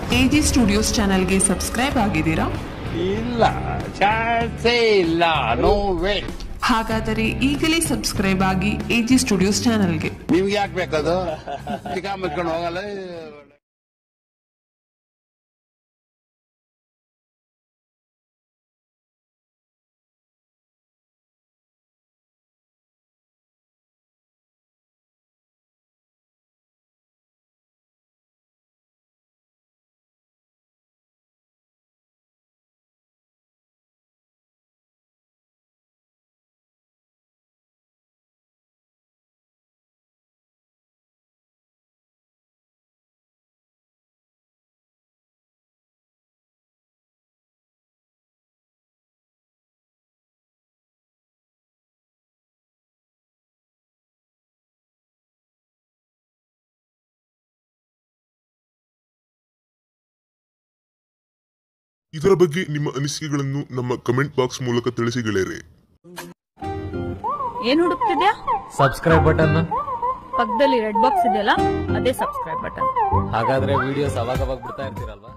AG studios ಚಾನೆಲ್ಗೆ subscribe ಆಗಿದ್ದೀರಾ? ಇಲ್ಲ, ಚಾನ್ಸೇ ಇಲ್ಲ. No way. ಹಾಗಾದರೆ ಈಗಲೇ ಸಬ್ಸ್ಕ್ರೈಬ್ ಆಗಿ ಎಜಿ ಸ್ಟುಡಿಯೋಸ್ ಚಾನೆಲ್ಗೆ. ನಿಮ್ಗೆ ಯಾಕೆ ಬೇಕದು? ಮುಚ್ಕೊಂಡು ಹೋಗಲ್ಲ. ಇದರ ಬಗ್ಗೆ ನಿಮ್ಮ ಅನಿಸಿಕೆಗಳನ್ನು ನಮ್ಮ ಕಮೆಂಟ್ ಬಾಕ್ಸ್ ಮೂಲಕ ತಿಳಿಸಿ ಗೆಳೆಯರೆ. ಏನ್ ಹುಡುಕ್ತಿದ್ಯಾ? Subscribe button. ಪಕ್ಕದಲ್ಲಿ ರೆಡ್ ಬಾಕ್ಸ್ ಇದೆಯಲ್ಲ, ಅದೇ ಸಬ್ಸ್ಕ್ರೈಬ್ ಬಟನ್. ಹಾಗಾದ್ರೆ ವಿಡಿಯೋಸ್ ಅವಾಗ ಬಿಡ್ತಾ ಇರ್ತೀರಲ್ವಾ?